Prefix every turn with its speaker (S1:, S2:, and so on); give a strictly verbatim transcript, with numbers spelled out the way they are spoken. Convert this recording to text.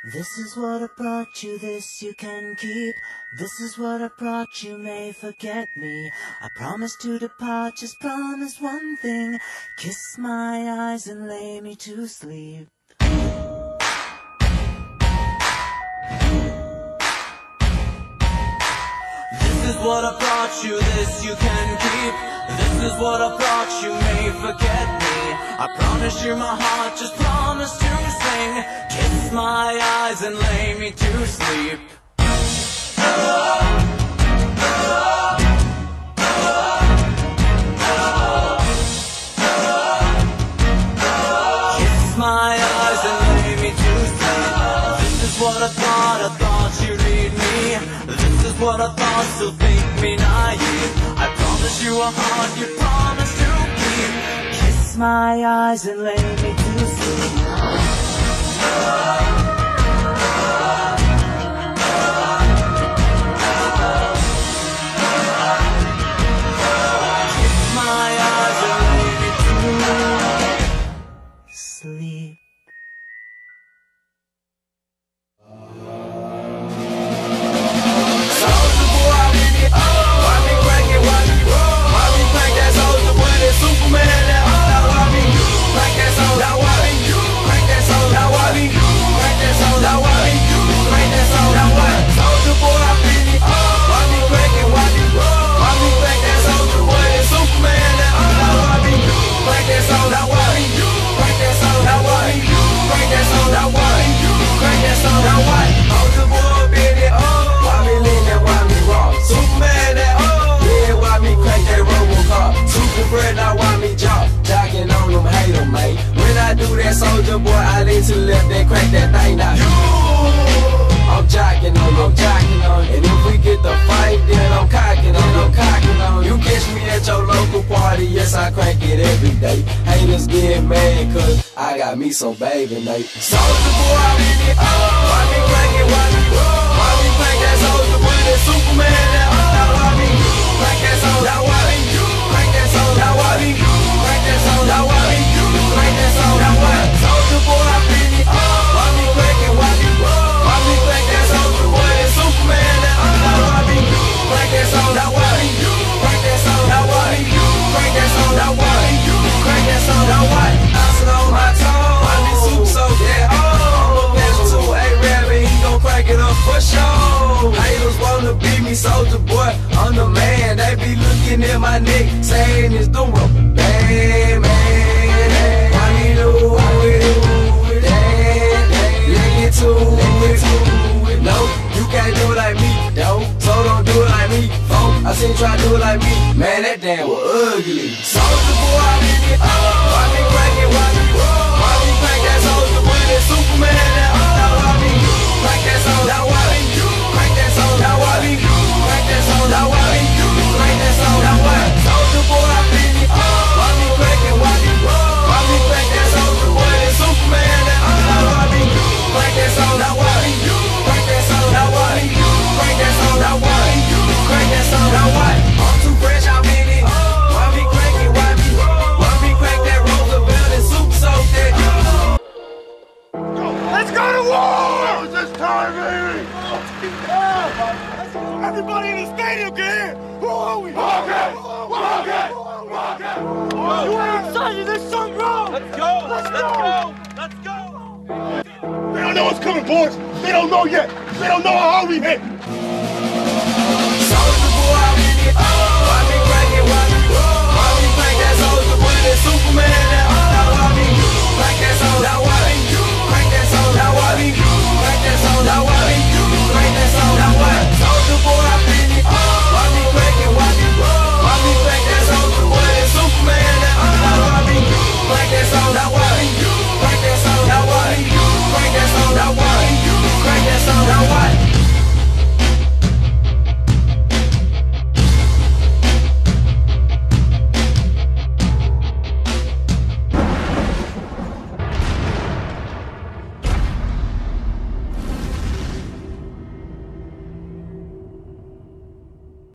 S1: This is what I brought you, this you can keep. This is what I brought you, may forget me. I promise to depart, just promise one thing. Kiss my eyes and lay me to sleep. This is what I brought you, this you can keep. This is what I brought you, may forget me. I promise you my heart, just promise to sing. Kiss my eyes and lay me to sleep. Kiss my eyes and lay me to sleep. This is what I thought, I thought you'd read me. This is what I thought, still think me naive. I promise you a heart, you promise to keep. Kiss my eyes and lay me to sleep. Sleep.
S2: Soldier boy, I mean it. Why me crank it? Why me roll? Why me crank that soldier boy? That Superman. That now why me crank that soldier? Now why me crank that soldier? Now why me crank that soldier? Now why me crank that soldier? Now what? Soldier boy, I mean it. Why me crank it? Why me roll? Why me crank that soldier boy? That Superman. That now why me crank that soldier? Now why me crank that soldier? Now why me crank that soldier? Now why me crank that soldier? Now what? Soldier boy, been it. Why me lean that? Why me raw? Superman that oh yeah. Why me crank that Robocop? Super bread, now why me jock? Jocking on them, hate them, mate. When I do that, soldier boy, I lean to the left and crank that thing now. I'm jocking on, I'm jocking on. And if we get the fight, then I'm cocking on, I'm cocking on. You catch me at your local party, yes, I crank it every day. Haters get mad, cause I got me some baby, Nate. Soldier boy, I mean it. Why me crank it? Why me roll? Why me crank that soldier boy? That Superman. That now why me crank that soldier? Now why me crank that soldier? Now why me crank that soldier? Now why me crank that soldier? Now what? Soldier boy, I mean it. Why me crank it? Why me roll? Why me crank that soldier boy? That Superman. That now why me crank that soldier? Now why me crank that soldier? Now why me crank that soldier? Now why me crank that soldier? Now what? Bouncing on my toe. Why me super so yeah? Oh, Passion two ain't rabbit, he gon' crank it up for sure. Haters wanna beat me, soldier boy, I'm the man. They be looking at my neck, saying it's the rubber band, man. Why me do it? Let get to it. No, you can't do it like me, no. So don't do it like me, folk. I seen you try to do it like me, man, that damn was ugly. Soldier boy, I mean it. Why me crank it? Why me roll? Why me crank that soldier boy? That Superman. That now why me crank that soldier? Now why me crank that soldier? Now why me crank that soldier? Now why me crank that soldier? Now what? Soldier boy, I mean it. Why me crank it? Why me roll? Why me crank that soldier boy? That Superman. That now why me crank that soldier? Now why me crank that soldier? Now why me crank that soldier? Now why me crank that soldier? Now what? I'm too fresh, I'm in it. Why me crank it? Why me why me crank that Roosevelt and soup soak that?
S3: Let's go to war! It's this time, baby! Everybody in the stadium can hear! Who are we? Walker! Walker! Walker! You ain't excited, there's something wrong! Let's go! Let's go! Let's go! They don't know what's coming, boys! They don't know yet! They don't know how hard we hit!
S2: Soldier boy, I mean it.